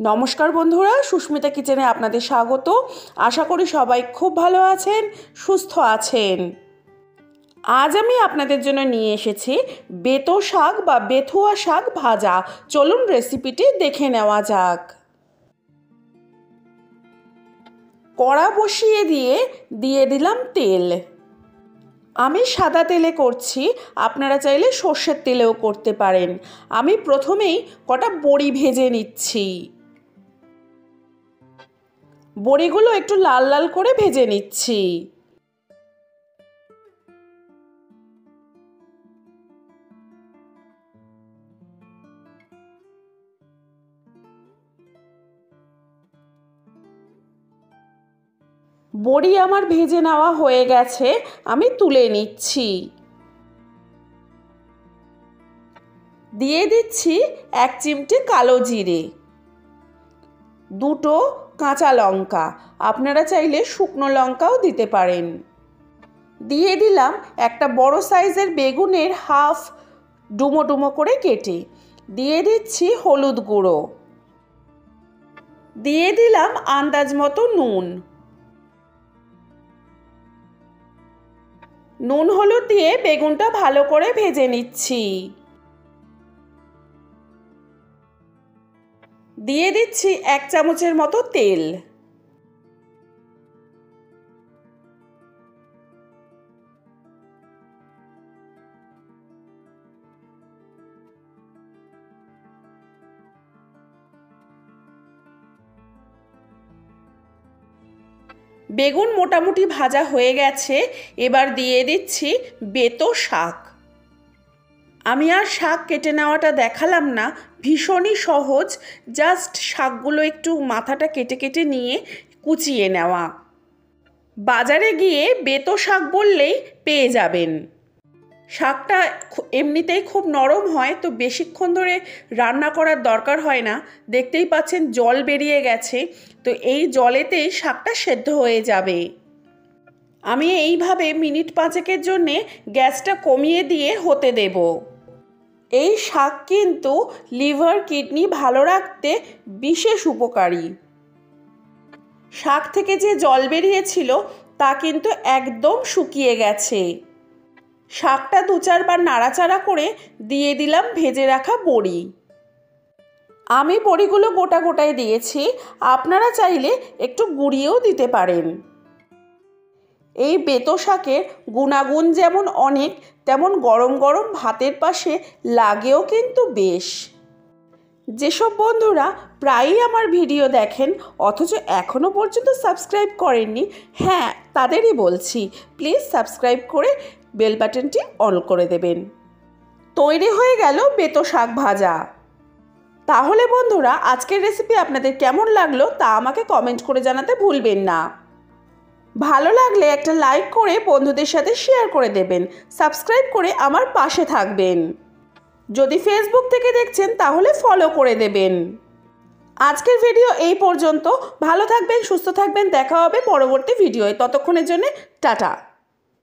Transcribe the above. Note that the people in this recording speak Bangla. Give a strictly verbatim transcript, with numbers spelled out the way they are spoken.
নমস্কার বন্ধুরা, সুস্মিতা কিচেনে আপনাদের স্বাগত। আশা করি সবাই খুব ভালো আছেন, সুস্থ আছেন। আজ আমি আপনাদের জন্য নিয়ে এসেছি বেতো শাক বা বেথুয়া শাক ভাজা। চলুন রেসিপিটি দেখে নেওয়া যাক। কড়া বসিয়ে দিয়ে দিয়ে দিলাম তেল। আমি সাদা তেলে করছি, আপনারা চাইলে সর্ষের তেলেও করতে পারেন। আমি প্রথমেই কটা বড়ি ভেজে নিচ্ছি। বড়িগুলো একটু লাল লাল করে ভেজে নিচ্ছি। বড়ি আমার ভেজে নেওয়া হয়ে গেছে, আমি তুলে নিচ্ছি। দিয়ে দিচ্ছি এক চিমটে কালো জিরে, দুটো কাঁচা লঙ্কা, আপনারা চাইলে শুকনো লঙ্কাও দিতে পারেন। দিয়ে দিলাম একটা বড় সাইজের বেগুনের হাফ ডুমো ডুমো করে কেটে। দিয়ে দিচ্ছি হলুদ গুঁড়ো, দিয়ে দিলাম আন্দাজ মতো নুন। নুন হলুদ দিয়ে বেগুনটা ভালো করে ভেজে নিচ্ছি। দিয়ে দিচ্ছি এক চামচের মতো তেল। বেগুন মোটামুটি ভাজা হয়ে গেছে, এবার দিয়ে দিচ্ছি বেতো শাক। আমি আর শাক কেটে নেওয়াটা দেখালাম না, ভীষণই সহজ। জাস্ট শাকগুলো একটু মাথাটা কেটে কেটে নিয়ে কুচিয়ে নেওয়া। বাজারে গিয়ে বেতো শাক বললেই পেয়ে যাবেন। শাকটা এমনিতেই খুব নরম হয়, তো বেশিক্ষণ ধরে রান্না করার দরকার হয় না। দেখতেই পাচ্ছেন জল বেরিয়ে গেছে, তো এই জলেতেই শাকটা সেদ্ধ হয়ে যাবে। আমি এইভাবে মিনিট পাঁচেকের জন্যে গ্যাসটা কমিয়ে দিয়ে হতে দেব। এই শাক কিন্তু লিভার কিডনি ভালো রাখতে বিশেষ উপকারী। শাক থেকে যে জল বেরিয়েছিল তা কিন্তু একদম শুকিয়ে গেছে। শাকটা দু চারবার নাড়াচাড়া করে দিয়ে দিলাম ভেজে রাখা বড়ি। আমি বড়িগুলো গোটা গোটায় দিয়েছি, আপনারা চাইলে একটু গুঁড়িয়েও দিতে পারেন। এই বেতো শাকের গুণাগুণ যেমন অনেক, তেমন গরম গরম ভাতের পাশে লাগেও কিন্তু বেশ। যেসব বন্ধুরা প্রায়ই আমার ভিডিও দেখেন অথচ এখনও পর্যন্ত সাবস্ক্রাইব করেননি, হ্যাঁ তাদেরই বলছি, প্লিজ সাবস্ক্রাইব করে বেল বাটনটি অন করে দেবেন। তৈরি হয়ে গেল বেতো শাক ভাজা। তাহলে বন্ধুরা, আজকের রেসিপি আপনাদের কেমন লাগলো তা আমাকে কমেন্ট করে জানাতে ভুলবেন না। ভালো লাগলে একটা লাইক করে বন্ধুদের সাথে শেয়ার করে দেবেন। সাবস্ক্রাইব করে আমার পাশে থাকবেন। যদি ফেসবুক থেকে দেখছেন তাহলে ফলো করে দেবেন। আজকের ভিডিও এই পর্যন্ত। ভালো থাকবেন, সুস্থ থাকবেন, দেখা হবে পরবর্তী ভিডিওয়। ততক্ষণের জন্য টাটা।